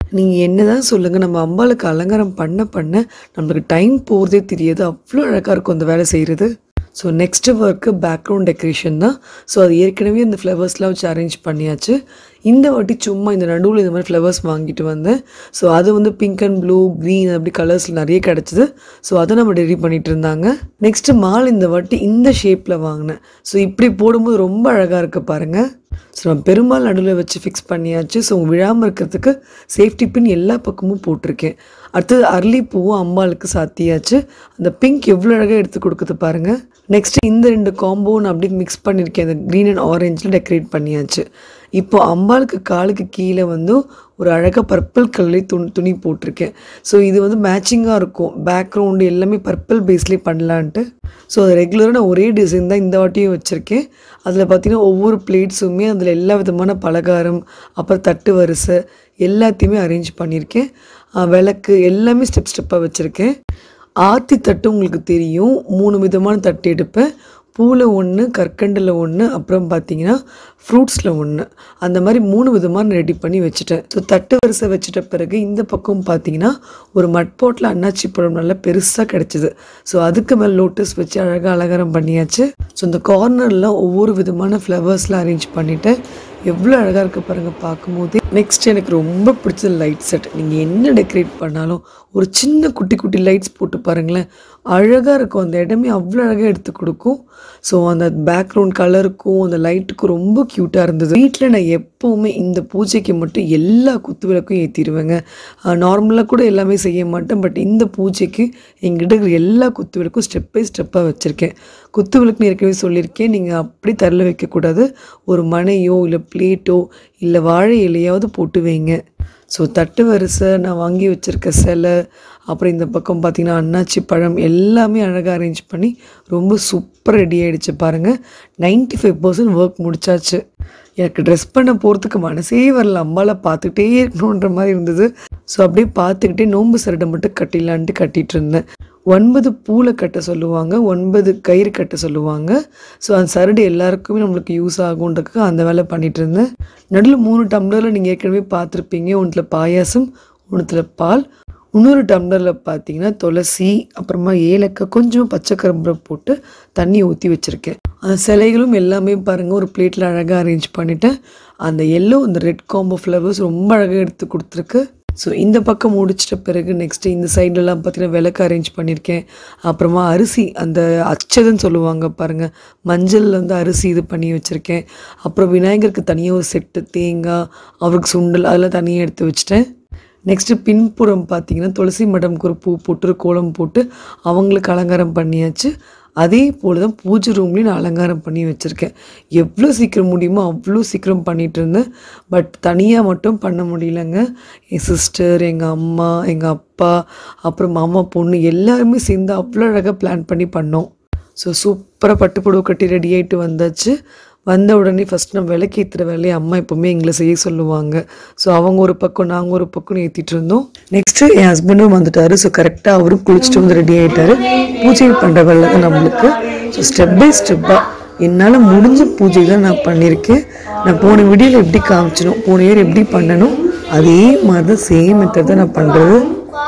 நீங்கள் என்ன தான் சொல்லுங்கள், நம்ம அம்பாளுக்கு அலங்காரம் பண்ண பண்ண நம்மளுக்கு டைம் போகிறதே தெரியாது. அவ்வளோ அழகாக இருக்கும் அந்த வேலை செய்கிறது. So next work background decoration தான். ஸோ அது ஏற்கனவே இந்த ஃப்ளவர்ஸ்லாம் வச்சு அரேஞ்ச் பண்ணியாச்சு. இந்த வாட்டி சும்மா இந்த நடுவில் இந்த மாதிரி ஃப்ளவர்ஸ் வாங்கிட்டு வந்தேன். ஸோ அது வந்து பிங்க் அண்ட் ப்ளூ க்ரீன் அப்படி கலர்ஸில் நிறைய கிடச்சிது. ஸோ அதை நம்ம ரெடி பண்ணிகிட்டு இருந்தாங்க. நெக்ஸ்ட்டு மால் இந்த வாட்டி இந்த ஷேப்பில் வாங்கினேன். ஸோ இப்படி போடும்போது ரொம்ப அழகாக இருக்குது பாருங்கள். ஸோ நம்ம பெருமாள் நடுவில் வச்சு ஃபிக்ஸ் பண்ணியாச்சு. ஸோ விழாமல் இருக்கிறதுக்கு சேஃப்டி பின் எல்லா பக்கமும் போட்டிருக்கேன். அடுத்தது அரளி பூவும் அம்பாளுக்கு சாத்தியாச்சு. அந்த பிங்க் எவ்வளோ அழகாக எடுத்து கொடுக்குது பாருங்கள். நெக்ஸ்ட்டு இந்த ரெண்டு காம்போ நான் அப்படியே மிக்ஸ் பண்ணியிருக்கேன். அந்த க்ரீன் அண்ட் ஆரஞ்சில் டெக்கரேட் பண்ணியாச்சு. இப்போது அம்பாளுக்கு காலுக்கு கீழே வந்து ஒரு அழகாக பர்பிள் கலர்லேயே துணி துணி போட்டிருக்கேன். ஸோ இது வந்து மேட்சிங்காக இருக்கும். பேக்ரவுண்டு எல்லாமே பர்பிள் பேஸ்லேயே பண்ணலான்ட்டு. ஸோ அது ரெகுலராக நான் ஒரே டிசைன் தான் இந்த வாட்டியும் வச்சுருக்கேன். அதில் பார்த்திங்கன்னா ஒவ்வொரு பிளேட்ஸுமே அதில் எல்லா விதமான பலகாரம் அப்புறம் தட்டு வரிசை எல்லாத்தையுமே அரேஞ்ச் பண்ணியிருக்கேன். விளக்கு எல்லாமே ஸ்டெப் ஸ்டெப்பாக வச்சுருக்கேன். ஆர்த்தி தட்டு உங்களுக்கு தெரியும், மூணு விதமான தட்டு எடுப்பேன். பூவில் ஒன்று, கற்கண்டில் ஒன்று, அப்புறம் பார்த்தீங்கன்னா ஃப்ரூட்ஸில் ஒன்று, அந்த மாதிரி மூணு விதமாக ரெடி பண்ணி வச்சுட்டேன். ஸோ தட்டு வரிசை வச்சுட்ட பிறகு இந்த பக்கம் பார்த்தீங்கன்னா ஒரு மட்போட்டில் அன்னாச்சி பழம் நல்லா பெருசாக கிடச்சிது. ஸோ அதுக்கு மேலே லோட்டஸ் வச்சு அழகாக அலங்காரம் பண்ணியாச்சு. ஸோ இந்த கார்னரில் ஒவ்வொரு விதமான ஃப்ளவர்ஸ்லாம் அரேஞ்ச் பண்ணிவிட்டேன். எவ்வளோ அழகாக இருக்குது பாருங்கள் பார்க்கும்போதே. நெக்ஸ்ட் எனக்கு ரொம்ப பிடிச்ச லைட் செட். நீங்கள் என்ன டெக்கரேட் பண்ணாலும் ஒரு சின்ன குட்டி குட்டி லைட்ஸ் போட்டு பாருங்களேன், அழகாக இருக்கும். அந்த இடமே அவ்வளோ அழகாக எடுத்து கொடுக்கும். ஸோ அந்த பேக்ரவுண்ட் கலருக்கும் அந்த லைட்டுக்கும் ரொம்ப க்யூட்டாக இருந்தது. வீட்டில் நான் எப்போவுமே இந்த பூஜைக்கு மட்டும் எல்லா குத்து விளக்கும் ஏற்றிடுவேங்க. நார்மலாக கூட எல்லாமே செய்ய மாட்டேன். பட் இந்த பூஜைக்கு எங்கிட்ட இருக்கிற எல்லா குத்து விளக்கும் ஸ்டெப் பை ஸ்டெப்பாக வச்சுருக்கேன். குத்து விளக்குன்னு ஏற்கனவே சொல்லியிருக்கேன், நீங்கள் அப்படி தரல வைக்கக்கூடாது. ஒரு மனையோ இல்லை பிளேட்டோ இல்லை வாழை இலையாவது போட்டு வைங்க. ஸோ தட்டு வரிசை நான் வாங்கி வச்சுருக்க சிலை, அப்புறம் இந்த பக்கம் பார்த்திங்கன்னா அன்னாச்சி பழம் எல்லாமே அழகாக அரேஞ்ச் பண்ணி ரொம்ப சூப்பராக ரெடி ஆகிடுச்சு பாருங்கள். நைன்ட்டி ஃபைவ் பர்சன்ட் ஒர்க் முடிச்சாச்சு. எனக்கு ட்ரெஸ் பண்ண போகிறதுக்கு மனசே வரல, அம்மாவை பார்த்துக்கிட்டே இருக்கணுன்ற மாதிரி இருந்தது. ஸோ அப்படியே பார்த்துக்கிட்டே நோன்பு சரடை மட்டும் கட்டிடலான்ட்டு கட்டிகிட்டு இருந்தேன். ஒன்பது பூலை கட்ட சொல்லுவாங்க, ஒன்பது கயிறு கட்ட சொல்லுவாங்க. ஸோ அந்த சரடு எல்லாருக்குமே நம்மளுக்கு யூஸ் ஆகுன்றதுக்கு அந்த வேலை பண்ணிகிட்டு இருந்தேன். நடுவில் மூணு டம்ளரில் நீங்கள் ஏற்கனவே பார்த்துருப்பீங்க. ஒன்றில் பாயாசம், ஒன்றுத்தில் பால், இன்னொரு டம்ளரில் பார்த்தீங்கன்னா துளசி, அப்புறமா ஏலக்காய், கொஞ்சம் பச்சை கரும்பு போட்டு தண்ணி ஊற்றி வச்சுருக்கேன். அந்த சிலைகளும் எல்லாமே பாருங்கள் ஒரு பிளேட்டில் அழகாக அரேஞ்ச் பண்ணிவிட்டேன். அந்த எல்லோ அந்த ரெட் காம்போ ஃப்ளவர்ஸ் ரொம்ப அழகாக எடுத்து கொடுத்துருக்கு. ஸோ இந்த பக்கம் முடிச்சிட்ட பிறகு நெக்ஸ்ட்டு இந்த சைட்லலாம் பார்த்திங்கன்னா விளக்கு அரேஞ்ச் பண்ணியிருக்கேன். அப்புறமா அரிசி அந்த அச்சதுன்னு சொல்லுவாங்க பாருங்கள், மஞ்சளில் வந்து அரிசி இது பண்ணி வச்சுருக்கேன். அப்புறம் விநாயகருக்கு தனியாக ஒரு செட்டு தேங்காய், அவருக்கு சுண்டல் அதெல்லாம் தனியாக எடுத்து வச்சுட்டேன். நெக்ஸ்ட்டு பின்புறம் பார்த்திங்கன்னா துளசி மடம்க்கு ஒரு பூ போட்டு ஒரு கோலம் போட்டு அவங்களுக்கு அலங்காரம் பண்ணியாச்சு. அதே போல் தான் பூஜை ரூம்லேயும் நான் அலங்காரம் பண்ணி வச்சுருக்கேன். எவ்வளோ சீக்கிரம் முடியுமோ அவ்வளோ சீக்கிரம் பண்ணிகிட்டு இருந்தேன். பட் தனியாக மட்டும் பண்ண முடியலங்க. என் சிஸ்டர், எங்கள் அம்மா, எங்கள் அப்பா, அப்புறம் மாமா பொண்ணு எல்லாருமே சேர்ந்து அவ்வளோ அழகாக பிளான் பண்ணி பண்ணோம். ஸோ சூப்பராக பட்டு புடவை கட்டி ரெடி ஆகிட்டு வந்தாச்சு. வந்த உடனே ஃபஸ்ட் நம்ம விளக்கேற்றுற வேலையை அம்மா எப்போவுமே எங்களை செய்ய சொல்லுவாங்க. ஸோ அவங்க ஒரு பக்கம் நாங்கள் ஒரு பக்கம் ஏற்றிட்டு இருந்தோம். நெக்ஸ்ட்டு என் ஹஸ்பண்டும் வந்துட்டார். ஸோ கரெக்டாக அவரும் குளிச்சுட்டு வந்து ரெடி ஆகிட்டார். பூஜை பண்ணுற வேலை தான் நம்மளுக்கு. ஸோ ஸ்டெப் பை ஸ்டெப்பாக என்னால் முடிஞ்ச பூஜை தான் நான் பண்ணியிருக்கேன். நான் போன வீடியோவில் எப்படி காமிச்சணும், போன இயர் எப்படி பண்ணணும், அதே மாதிரி தான் சேம் மெத்தட் தான் நான் பண்ணுறது.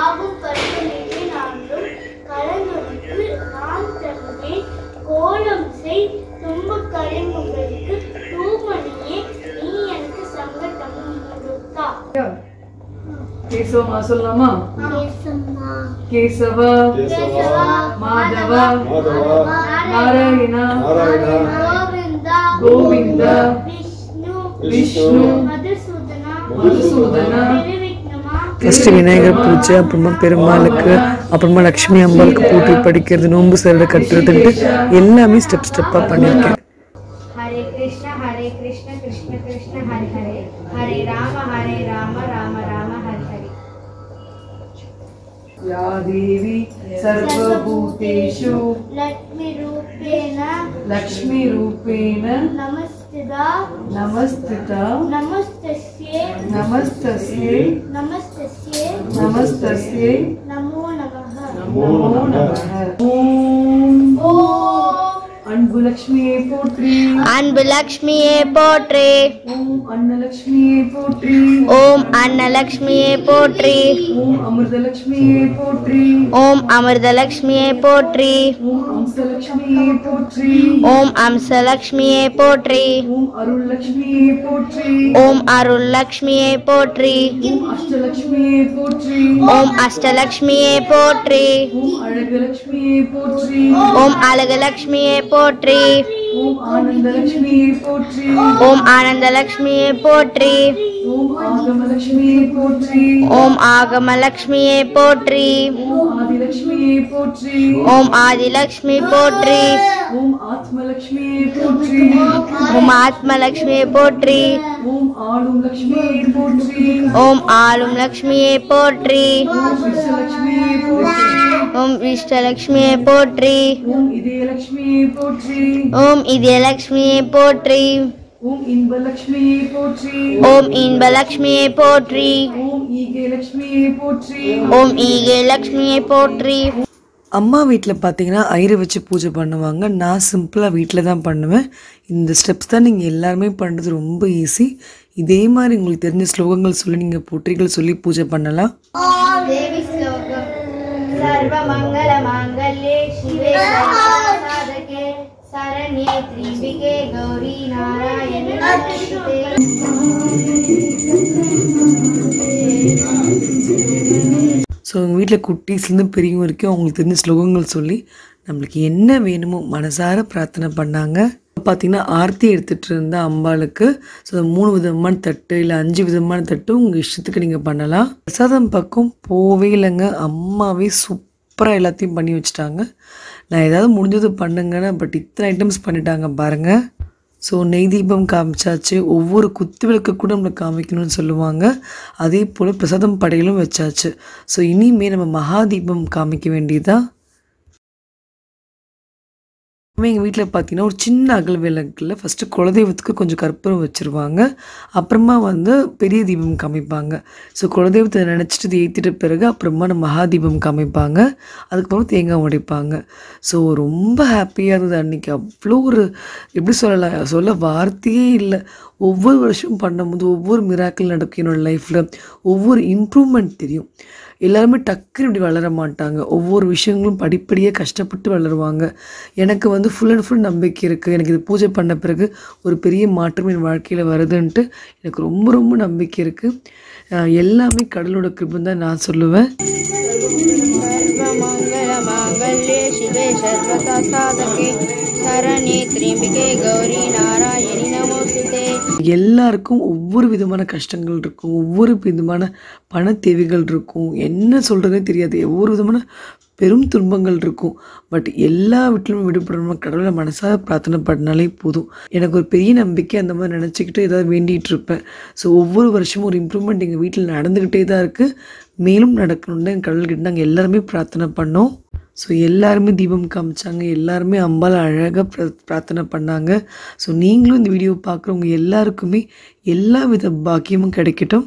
கேசவமா சொல்லலாமா? கேசவ, மாதவ, நாராயணா, கோவிந்த, விஷ்ணு, மதுசூதனா. ஃபர்ஸ்ட் விநாயகர் பூஜை, அப்புறமா பெருமாளுக்கு, அப்புறமா லக்ஷ்மி அம்பாளுக்கு பூட்டி படிக்கிறது, நோன்பு சரடை கட்டுறதுன்ட்டு எல்லாமே ஸ்டெப் ஸ்டெப்பாக பண்ணியிருக்கேன். ஹரே கிருஷ்ணா ஹரே கிருஷ்ணா கிருஷ்ண கிருஷ்ண ஹரே ஹரே ஹரே ராம ஹரே ராம ராம ராம ஹரே ஹரே. या देवी सर्वभूतेषु लक्ष्मी रूपेण लक्ष्मी रूपेण नमस्तिदा नमस्तिता नमस्तस्यै नमस्तस्यै नमस्तस्यै नमस्तस्यै नमो नमः नमो नमः. ஓம் ஓம் அன்பு லக்ஷ்மியே போற்றி அன்பு லக்ஷ்மியே போற்றி ஓம் அன்னலக்ஷ்மியே போற்றி ஓம் அன்னலக்ஷ்மியே போற்றி ஓம் அமிர்தலக்ஷ்மியே போற்றி ஓம் அமிர்தலக்ஷ்மியே போற்றி ஓம் அம்சலக்ஷ்மியே போற்றி ஓம் அம்சலக்ஷ்மியே போற்றி ஓம் அருள்லக்ஷ்மியே போற்றி ஓம் அருள்லக்ஷ்மியே போற்றி ஓம் அஷ்டலக்ஷ்மியே போற்றி ஓம் அஷ்டலக்ஷ்மியே போற்றி ஓம் அழகலக்ஷ்மியே போற்றி ஓம் அழகலக்ஷ்மியே போற்றி ஓம் ஆனந்தலக்ஷ்மியே போற்றி ஓம் ஆனந்தலக்ஷ்மியே போற்றி ஓம் ஆகமலக்ஷ்மியே போற்றி ஓம் ஆகமலக்ஷ்மியே போற்றி ஓம் ஆதிலக்ஷ்மியே போற்றி ஓம் ஆதிலக்ஷ்மி போற்றி ஓம் ஆத்மலக்ஷ்மியே போற்றி ஓம் ஆத்மலக்ஷ்மியே போற்றி ஓம் ஆளும் லக்ஷ்மியே போற்றி ஓம் ஆளும் லக்ஷ்மியே போற்றி ஓம் விஷ்ணலக்ஷ்மியே போற்றி ஓம் விஷ்டலக்ஷ்மியே போற்றி ஓம் இதயலக்ஷ்மியே போற்றி ஓம் இதயலக்ஷ்மியே போற்றி ஓம் இன்பலக்ஷ்மியே போற்றி ஓம் இன்பலக்ஷ்மியே போற்றி ஓம் ஈகேலக்ஷ்மியே போற்றி ஓம் ஈகேலக்ஷ்மியே போற்றி. அம்மா வீட்டில் பார்த்தீங்கன்னா ஐயரை வச்சு பூஜை பண்ணுவாங்க. நான் சிம்பிளாக வீட்டில் தான் பண்ணுவேன். இந்த ஸ்டெப்ஸ் தான் நீங்கள் எல்லாருமே பண்ணுறது ரொம்ப ஈஸி. இதே மாதிரி உங்களுக்கு தெரிஞ்ச ஸ்லோகங்கள் சொல்லி நீங்கள் போற்றிகள் சொல்லி பூஜை பண்ணலாம். தேவி ஸ்லோகம் சர்வ மங்கள மாங்கல்யே சிவே சர்வசாதகே சரண்யே த்ரிம்பிகே கௌரி நாராயணி நமோஸ்துதே. ஸோ உங்கள் வீட்டில் குட்டீஸ்லேருந்து பெரியவங்க வரைக்கும் அவங்களுக்கு தெரிஞ்ச ஸ்லோகங்கள் சொல்லி நம்மளுக்கு என்ன வேணுமோ மனசார பிரார்த்தனை பண்ணாங்க. பார்த்தீங்கன்னா ஆர்த்தி எடுத்துகிட்டு இருந்த அம்பாளுக்கு ஸோ மூணு விதமான தட்டு இல்லை அஞ்சு விதமான தட்டு உங்கள் இஷ்டத்துக்கு நீங்கள் பண்ணலாம். பிரசாதம் பக்கம் போவே இல்லைங்க. அம்மாவே சூப்பராக எல்லாத்தையும் பண்ணி வச்சுட்டாங்க. நான் ஏதாவது முடிஞ்சது பண்ணுங்கன்னு பட் இத்தனை ஐட்டம்ஸ் பண்ணிட்டாங்க பாருங்கள். ஸோ நெய் தீபம் காமிச்சாச்சு. ஒவ்வொரு குத்து விளக்கு கூட நம்மளுக்கு காமிக்கணும்னு சொல்லுவாங்க. அதே போல் பிரசாதம் படையிலும் வச்சாச்சு. ஸோ இனிமேல் நம்ம மகா தீபம் காமிக்க வேண்டியதான். எங்கள் வீட்டில் பார்த்தீங்கன்னா ஒரு சின்ன அகல் விளக்கில் ஃபஸ்ட்டு குலதெய்வத்துக்கு கொஞ்சம் கற்பூரம் வச்சுருவாங்க. அப்புறமா வந்து பெரிய தீபம் காமிப்பாங்க. ஸோ குலதெய்வத்தை நினச்சிட்டு ஏற்றிட்ட பிறகு அப்புறமா நம்ம மகா தீபம் காமிப்பாங்க. அதுக்கப்புறம் தேங்காய் உடைப்பாங்க. ஸோ ரொம்ப ஹாப்பியாக இருந்தது அன்றைக்கி. அவ்வளோ ஒரு எப்படி சொல்லலாம், சொல்ல வார்த்தையே இல்லை. ஒவ்வொரு வருஷம் பண்ணும்போது ஒவ்வொரு மிராக்கிள் நடக்கும் என்னோடய லைஃப்பில். ஒவ்வொரு இம்ப்ரூவ்மெண்ட் தெரியும். எல்லாருமே டக்குன்னு இப்படி வளர மாட்டாங்க. ஒவ்வொரு விஷயங்களும் படிப்படியாக கஷ்டப்பட்டு வளருவாங்க. எனக்கு வந்து ஃபுல் அண்ட் ஃபுல் நம்பிக்கை இருக்குது. எனக்கு இது பூஜை பண்ண பிறகு ஒரு பெரிய மாற்றம் என் வாழ்க்கையில் வருதுன்ட்டு எனக்கு ரொம்ப ரொம்ப நம்பிக்கை இருக்குது. எல்லாமே கடலோட கிருபை தான் நான் சொல்லுவேன். சர்வமங்கள மாங்கல்யே சிவே சர்வசாதகே சரண்யே த்ரிம்பிகே கௌரி நாராயணி நமோஸ்துதே. எல்லாருக்கும் ஒவ்வொரு விதமான கஷ்டங்கள் இருக்கும். ஒவ்வொரு விதமான பண தேவைகள் இருக்கும். என்ன சொல்கிறதே தெரியாது. ஒவ்வொரு விதமான பெரும் துன்பங்கள் இருக்கும். பட் எல்லா வீட்டிலும் விடுபடணும் கடவுளை மனசாக பிரார்த்தனை பண்ணாலே போதும். எனக்கு ஒரு பெரிய நம்பிக்கை அந்த மாதிரி நினச்சிக்கிட்டு ஏதாவது வேண்டிகிட்டு இருப்பேன். ஸோ ஒவ்வொரு வருஷமும் ஒரு இம்ப்ரூவ்மெண்ட் எங்கள் வீட்டில் நடந்துக்கிட்டே தான் இருக்குது. மேலும் நடக்கணுன்னு எங்கள் கடவுள்கிட்ட நாங்கள் எல்லாருமே பிரார்த்தனை பண்ணோம். ஸோ எல்லாருமே தீபம் காமிச்சாங்க. எல்லாருமே அம்பால அழகாக ப்ர பிரார்த்தனை பண்ணாங்க. ஸோ நீங்களும் இந்த வீடியோ பார்க்குறவங்க எல்லாருக்குமே எல்லா வித பாக்கியமும் கிடைக்கட்டும்.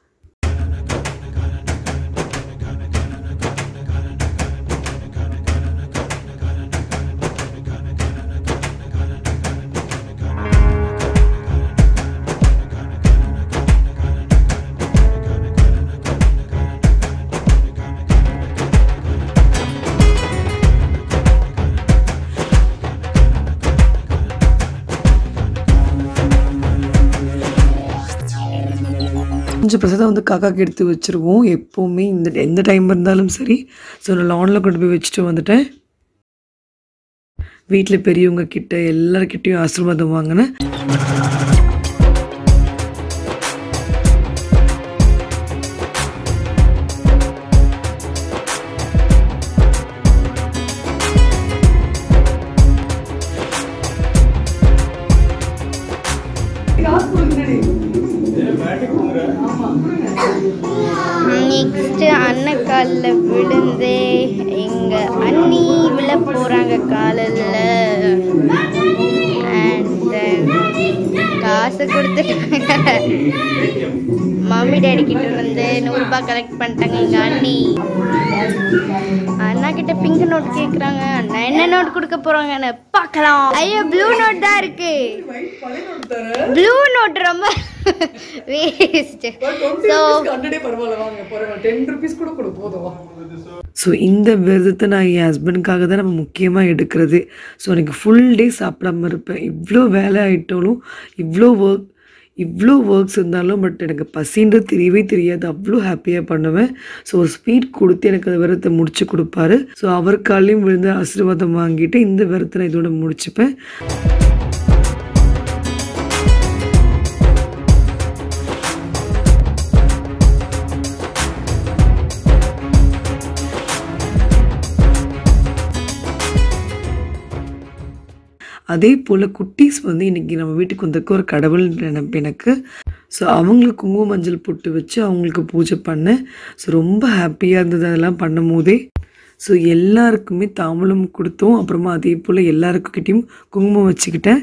கொஞ்சம் பிரசாதம் வந்து காக்காக்கு எடுத்து வச்சுருவோம் எப்போவுமே. இந்த எந்த டைம் இருந்தாலும் சரி. ஸோ நான் லானில் கொண்டு போய் வச்சுட்டு வந்துட்டேன். வீட்டில் பெரியவங்க கிட்ட எல்லாருக்கிட்டையும் ஆசீர்வாதம் வாங்கினேன். நெக்ஸ்ட் அண்ணன் காலில் விழுந்து எங்க அண்ணி விழ போறாங்க காலில். அண்ட் காசு கொடுத்துட்டாங்க. மம்மி டேடி கிட்ட வந்து நூறுரூபா கலெக்ட் பண்ணிட்டாங்க எங்கள் அண்ணி. அண்ணா கிட்ட பிங்க் நோட் கேட்குறாங்க. அண்ணா என்ன நோட் கொடுக்க போகிறாங்கன்னு பார்க்கலாம். ஐயோ ப்ளூ நோட் தான் இருக்கு. ப்ளூ நோட் ரொம்ப வேஸ்ட். ஸோ ஸோ இந்த விரதத்தை நான் என் ஹஸ்பண்டுக்காக தான் நம்ம முக்கியமாக எடுக்கிறது. ஸோ எனக்கு ஃபுல் டே சாப்பிடாம இருப்பேன். இவ்வளோ வேலை ஆகிட்டாலும் இவ்வளோ ஒர்க் இவ்வளோ ஒர்க்ஸ் இருந்தாலும் பட் எனக்கு பசின்றது தெரியவே தெரியாது. அவ்வளோ ஹாப்பியாக பண்ணுவேன். ஸோ ஒரு ஸ்வீட் கொடுத்து எனக்கு அந்த விரதத்தை முடிச்சு கொடுப்பாரு. ஸோ அவர் காலையும் விழுந்து ஆசீர்வாதம் வாங்கிட்டு இந்த விரதத்தை நான் இதோட முடிச்சுப்பேன். அதே போல் குட்டீஸ் வந்து இன்றைக்கி நம்ம வீட்டுக்கு வந்திருக்க ஒரு கடவுள் நினைப்பு எனக்கு. ஸோ அவங்களுக்கு குங்கும மஞ்சள் போட்டு வச்சு அவங்களுக்கு பூஜை பண்ணேன். ஸோ ரொம்ப ஹாப்பியாக இருந்தது அதெல்லாம் பண்ணும் போதே. ஸோ எல்லாருக்குமே தாம்பூலம் கொடுத்தோம். அப்புறமா அதே போல் எல்லாருக்கிட்டையும் குங்குமம் வச்சுக்கிட்டேன்.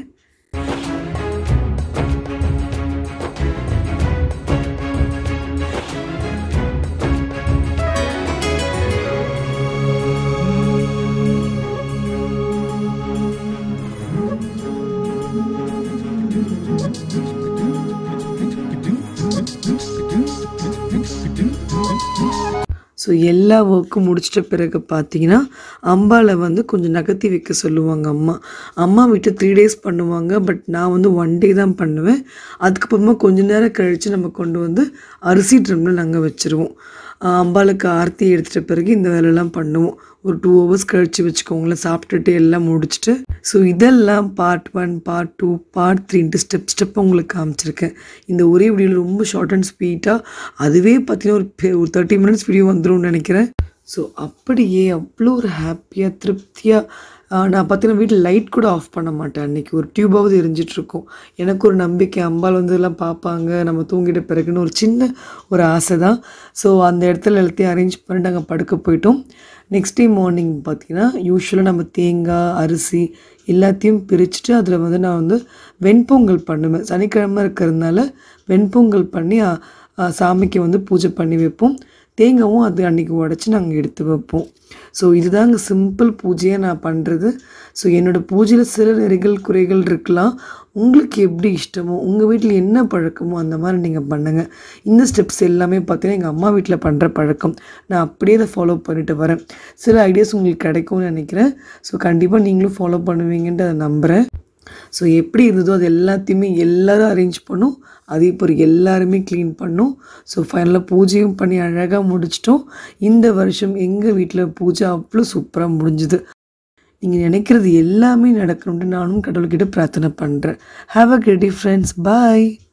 ஸோ எல்லா ஒர்க்கும் முடிச்சிட்ட பிறகு பார்த்தீங்கன்னா அம்பாவை வந்து கொஞ்சம் நகர்த்தி வைக்க சொல்லுவாங்க அம்மா. அம்மா வீட்டில் த்ரீ டேஸ் பண்ணுவாங்க. பட் நான் வந்து ஒன் டே தான் பண்ணுவேன். அதுக்கப்புறமா கொஞ்ச நேரம் கழித்து நம்ம கொண்டு வந்து அரிசி ட்ரம்மில் நாங்கள் வச்சுருவோம். அம்பாளுக்கு ஆர்த்தி எடுத்துகிட்ட பிறகு இந்த வேலையெல்லாம் பண்ணுவோம். ஒரு டூ ஹவர்ஸ் கழித்து வச்சுக்கோங்களேன், சாப்பிட்டுட்டு எல்லாம் முடிச்சுட்டு. ஸோ இதெல்லாம் part one, part two, part த்ரீன்ட்டு ஸ்டெப் ஸ்டெப்பாக உங்களுக்கு காமிச்சிருக்கேன். இந்த ஒரே வீடியோவில் ரொம்ப ஷார்ட் அண்ட் ஸ்வீட்டாக அதுவே பார்த்தீங்கன்னா ஒரு ஒரு தேர்ட்டி மினிட்ஸ் வீடியோ வந்துடும் நினைக்கிறேன். ஸோ அப்படியே அவ்வளோ ஒரு ஹாப்பியாக திருப்தியாக நான் பார்த்தீங்கன்னா வீட்டில் லைட் கூட ஆஃப் பண்ண மாட்டேன். அன்றைக்கி ஒரு டியூபாவது எரிஞ்சிட்ருக்கோம். எனக்கு ஒரு நம்பிக்கை அம்பாள் வந்து எல்லாம் பார்ப்பாங்க நம்ம தூங்கிட்ட பிறகுன்னு ஒரு சின்ன ஒரு ஆசை தான். ஸோ அந்த இடத்துல எல்லாத்தையும் அரேஞ்ச் பண்ணிட்டு நாங்கள் படுக்க போயிட்டோம். நெக்ஸ்ட் டே மார்னிங் பார்த்திங்கன்னா யூஸ்வலாக நம்ம தேங்காய் அரிசி எல்லாத்தையும் பிரிச்சுட்டு அதில் வந்து நான் வந்து வெண்பொங்கல் பண்ணுவேன். சனிக்கிழமை இருக்கிறதுனால வெண்பொங்கல் பண்ணி சாமிக்கு வந்து பூஜை பண்ணி வைப்போம். தேங்காயும் அது அன்றைக்கி உடச்சி நாங்கள் எடுத்து வைப்போம். ஸோ இதுதாங்க சிம்பிள் பூஜையாக நான் பண்ணுறது. ஸோ என்னோடய பூஜையில் சில நெறிகள் குறைகள் இருக்கலாம். உங்களுக்கு எப்படி இஷ்டமோ உங்கள் வீட்டில் என்ன பழக்கமோ அந்த மாதிரி நீங்கள் பண்ணுங்கள். இந்த ஸ்டெப்ஸ் எல்லாமே பார்த்தீங்கன்னா எங்கள் அம்மா வீட்டில் பண்ணுற பழக்கம். நான் அப்படியே அதை ஃபாலோ பண்ணிட்டு வரேன். சில ஐடியாஸ் உங்களுக்கு கிடைக்கும்னு நினைக்கிறேன். ஸோ கண்டிப்பாக நீங்களும் ஃபாலோ பண்ணுவீங்கன்ட்டு அதை நம்புகிறேன். ஸோ எப்படி இருந்ததோ அது எல்லாத்தையுமே எல்லோரும் அரேஞ்ச் பண்ணோம். அதே போல் எல்லாருமே க்ளீன் பண்ணோம். ஸோ ஃபைனலாக பூஜையும் பண்ணி அழகாக முடிச்சிட்டோம். இந்த வருஷம் எங்கள் வீட்டில் பூஜை அவ்வளோ சூப்பராக முடிஞ்சுது. நீங்கள் நினைக்கிறது எல்லாமே நடக்கணும்னு நானும் கடவுள்கிட்ட பிரார்த்தனை பண்ணுறேன். Have a great day friends. Bye.